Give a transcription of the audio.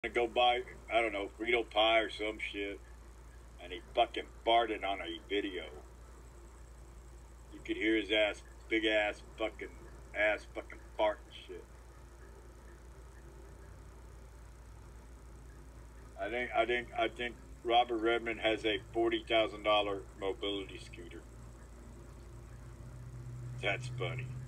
to go buy, I don't know, Frito pie or some shit, and he fucking farted on a video. You could hear his ass, big ass fucking fart and shit. I think Robert Redmond has a $40,000 mobility scooter. That's funny.